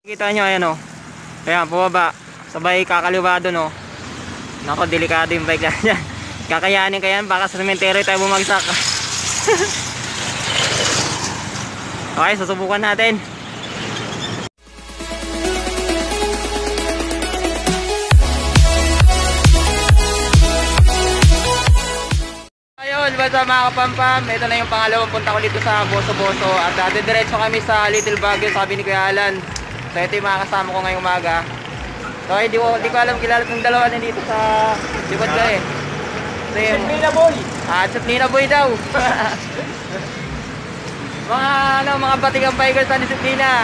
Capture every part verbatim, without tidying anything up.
Kita nyo, ayan o. Ayan, pababa. Sabay kakaliwa doon o. Nako, delikado yung bike yan. Kakayanin ka yan, baka sa sementeryo tayo bumagsak. Okay, susubukan natin. Ayun, basta mga kapampam, ito na yung pangalawang punta ko dito sa Boso Boso. At uh, diretso kami sa Little Baguio, sabi ni Kuya Alan. So ito yung mga kasama ko ngayong umaga. So hindi ko, hindi ko alam kilala ng dalawa na dito sa likod ko eh. So yung Nina Boy. Ah, Nina Boy daw. Mga ano, mga batigang bikers sa disiplina.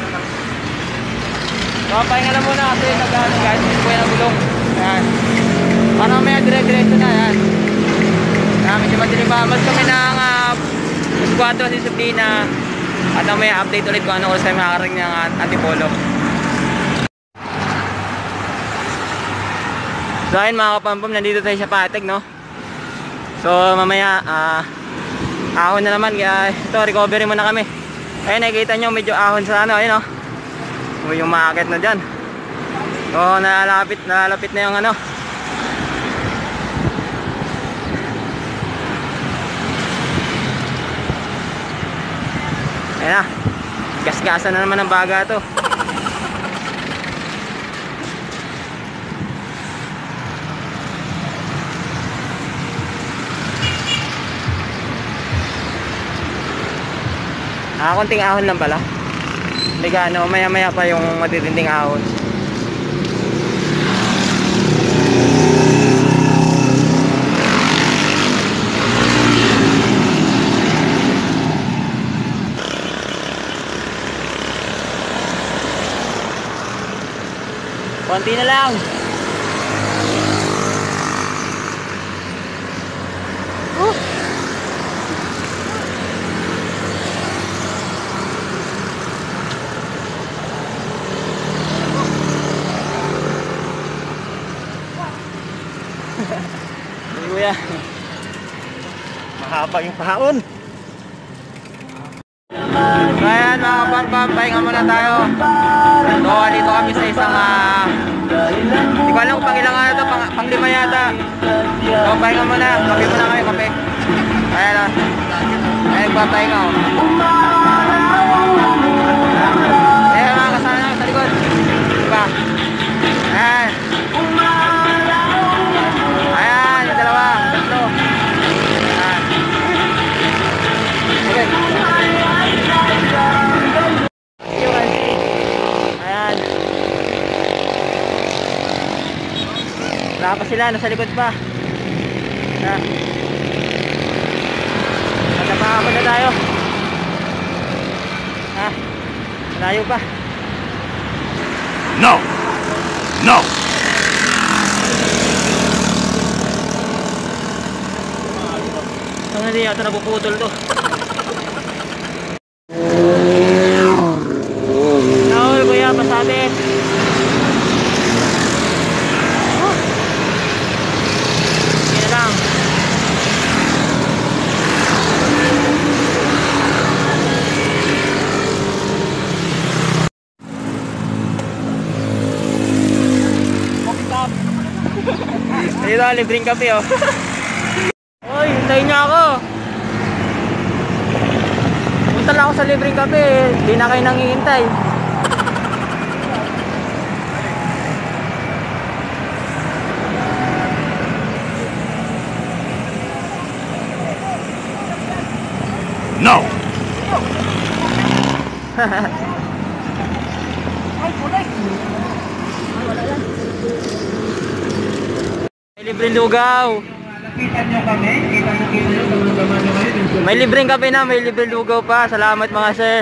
So pahinga lang muna kasi nag-ano guys, buhay ng gulong. Ayan. Parang may dire-diretso na yan. Kaya medyo madilimamas kami ng uh, squad sa disiplina. At may update ulit kung ano oras tayo makakarating ng uh, Antipolo. So ayun mga kapampam, nandito tayo sa Pateg, no? So mamaya uh, ahon na naman, kaya ito recovery muna kami. Ayun, nakikita nyo medyo ahon sa ano, ayun o. Oh. Yung maakit na dyan. So nalalapit, nalalapit na yung ano. Ayun na, gas-gasan na naman ang baga to. Ah, konting ahon lang pala. Hindi ka ano, maya maya pa yung matitinding ahon. Konti na lang. Uh. Kuya, mahaba yung pahon. Ayan mga kapampam, pahinga muna tayo. So dito kami sa isang uh, hindi ko alam kung pang ilang ano ito, pang, pang lima yata. So pahinga muna, kape muna kami, kape. Ayan o, ayan papahinga o. Ayan mga kasama namin sa likod. Diba? Ayan. Ayan, yung dalawa, tatlo. Ayan. Okay. Ayan. Wala pa sila, nasa likod pa. Ayan. Matapakapon na tayo. Ha? Malayo pa. No! No! Ang hindi yata napuputol to. Naul kuya, pasate. Oh. Sige na lang. Dito, libreng kape oh. Oy, hintayin niya ako. Punta lang ako sa libreng kape, hindi na kayo nangihintay. No! May libreng lugaw. Kita nyo kami, kita nyo kita nyo, tulungan nyo kayo. May libreng kape na, may libreng lugaw pa. Salamat mga sir.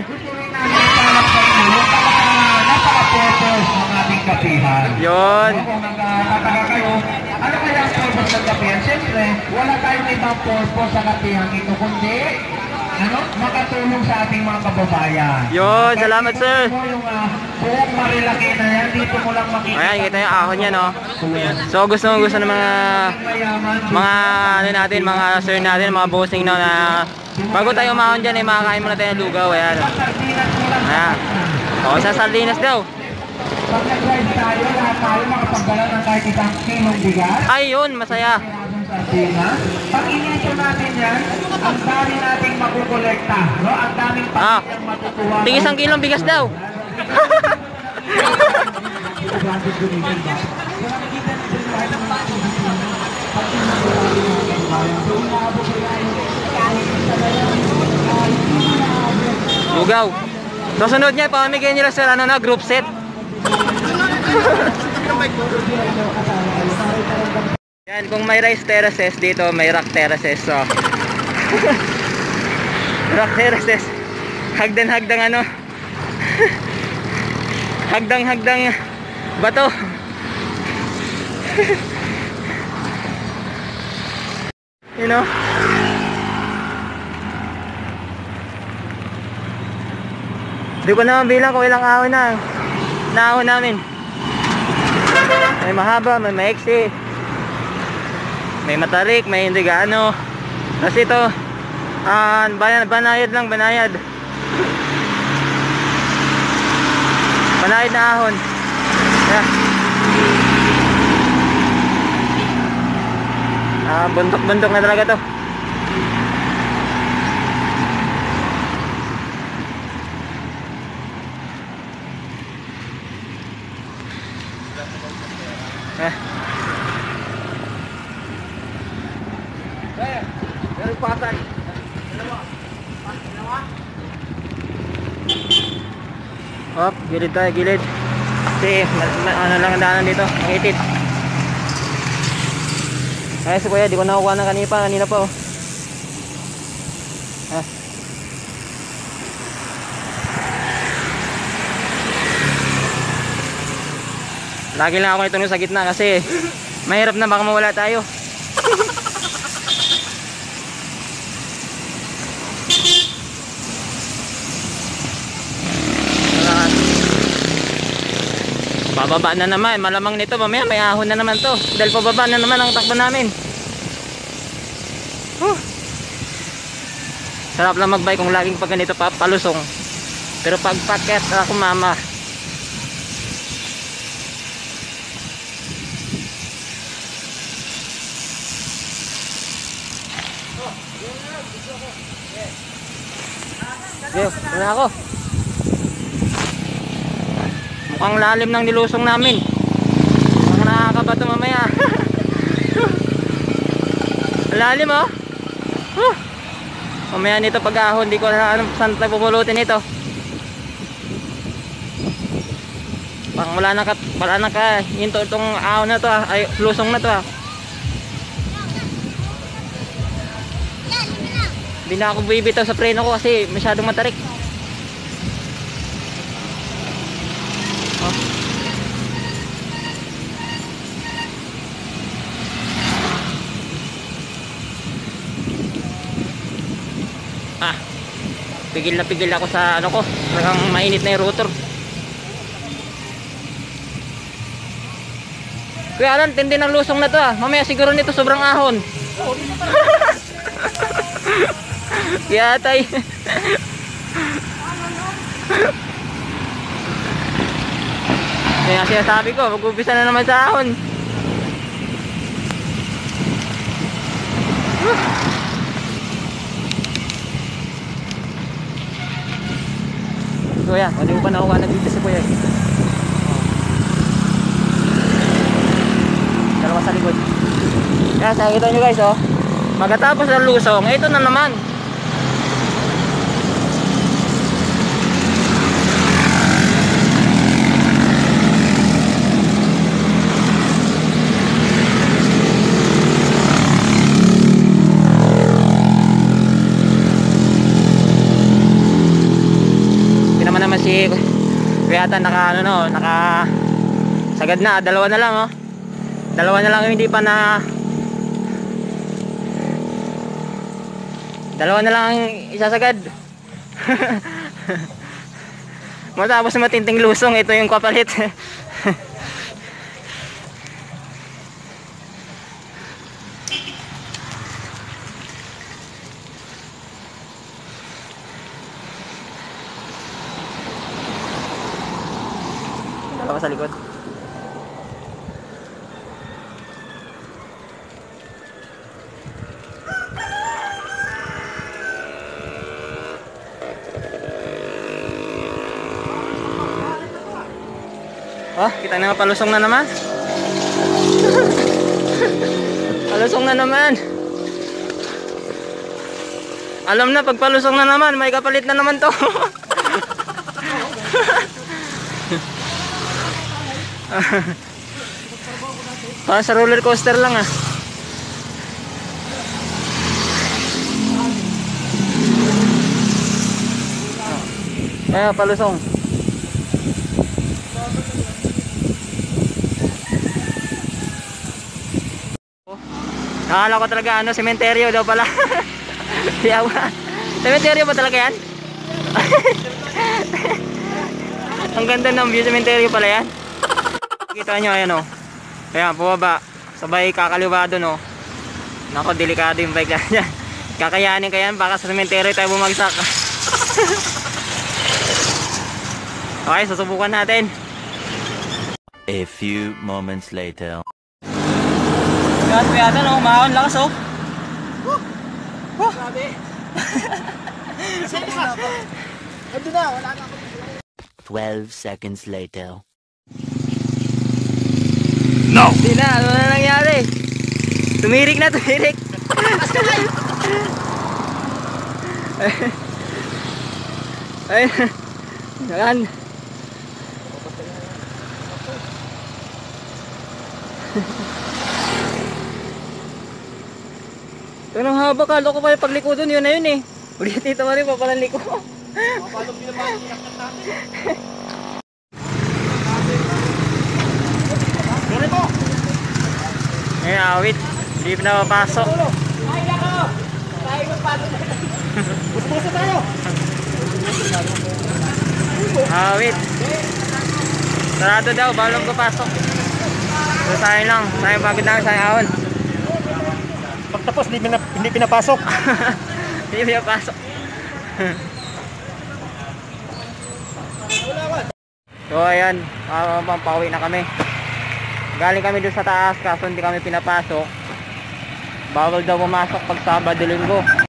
Napaka-purpose ng ating kapihan. Yun. Kung nagtataka kayo, ano kaya ang purpose ng kapihan? Siyempre, wala tayong ibang purpose sa kapihan ito, kundi ano, makatulong sa ating mga kababayan. Yun, salamat sir. Yung uh, buong marilaki na yan, dito mo lang makikita. Ayan, kita yung ahon niya, no? So gusto mo gusto ng mga mga ano natin, mga sir natin, mga bossing na, na bago tayo umahon dyan, eh, makakain muna tayo ng lugaw. Ayan. Ayan. O, sa sardinas daw. Pag nag-drive tayo, lahat tayo makapagdala ng kahit isang kilong bigas. Ayun, masaya. Pirasong sardinas. Pag inisyo natin yan, ang dami nating makukolekta. No? Ang daming Ah. pamilyang matutuwa. Tig isang kilong bigas daw. Lugaw. Susunod niya, pamamigay nila sir, ano na, group set. Yan, kung may rice terraces dito, may rock terraces. So. Rock terraces. Hagdan-hagdang ano. Hagdang-hagdang bato. You know? Hindi ko naman bilang kung ilang ahon na naahon namin. May mahaba, may maiksi, may matarik, may hindi gaano. Kasi ito uh, banayad, banayad lang, banayad. Banayad na ahon. Yeah. Ah, buntok-buntok na talaga to. Eh. Eh, dari pasang. Hop, gilid tayo, gilid. Kasi, ano lang ang daanan dito, ang itit. Ay, si kuya, di ko nakukuha ng kanina pa, kanina pa oh. Ah. Lagi lang ako ito sa gitna kasi mahirap na baka mawala tayo. Bababa na naman, malamang nito mamaya may ahon na naman to dahil pababa na naman ang takbo namin. Huh. Sarap lang magbike kung laging pag ganito pa palusong. Pero pag paket ako mama. Yo, wala ako. Mukhang lalim ng nilusong namin. Mukhang nakakabato mamaya. Lalim oh. Huh. Mamaya nito pag-ahon, di ko na ano, saan tayo pumulutin ito. Pang wala na ka, wala na ka, hinto itong ahon na to ah, ay lusong na to ah. Hindi na ako bibitaw sa preno ko kasi masyadong matarik. Oh. Ah, pigil na pigil ako sa ano ko, talagang mainit na yung rotor. Kuya Alan, tindi ng lusong na to ah. Mamaya siguro nito sobrang ahon. Kaya tay. Kaya sinasabi ko, mag-umpisa na naman sa ahon. Kuya, hindi ko pa nakuha na dito si kuya. Dalawa sa likod. Kaya nakikita nyo guys oh, magkatapos ng lusong, ito na naman. Hindi naman naman si Kuya Atan naka ano no, naka sagad na, dalawa na lang oh. Dalawa na lang yung hindi pa na Dalawa na lang isasagad. Matapos matinding lusong, ito yung kapalit. Tapos sa likod. Oh, kita na palusong na naman. Palusong na naman. Alam na, pag palusong na naman, may kapalit na naman to. Parang sa roller coaster lang ah. Ayan, palusong. Akala ko talaga ano, sementeryo daw pala. Yawa. Sementeryo ba talaga yan? Ang ganda ng view, sementeryo pala yan. Kita nyo, ayan o. Ayan, bumaba. Sabay kakaliwado no. Nako, delikado yung bike lang yan. Kakayanin ka yan, baka sa sementeryo tayo bumagsak. Okay, susubukan natin. A few moments later. Yan, kaya no, mahon lakas oh. Woo! Woo! Grabe. Ando na, wala na ako. Twelve seconds later. No! Hindi na, ano na nangyari? Tumirik na, tumirik. Ay, yan. Ito nang haba, kalo ko pa yung pagliko dun, yun na yun eh. Ulit dito pa rin pa palang liko. Paano pinapasok natin? Ganito! Ngayon, awit. Hindi na mapasok. Ay, nako! Tayo magpasok na. Buso-buso tayo! Awit. Sarado daw, balong ko pasok. So, sayang lang. Sayang pagod lang, sayang ahon. Pagtapos, hindi, pinap hindi pinapasok. Hindi pinapasok. So ayan, uh, pauwi na kami. Galing kami doon sa taas kaso hindi kami pinapasok. Bawal daw pumasok pag Sabado Linggo.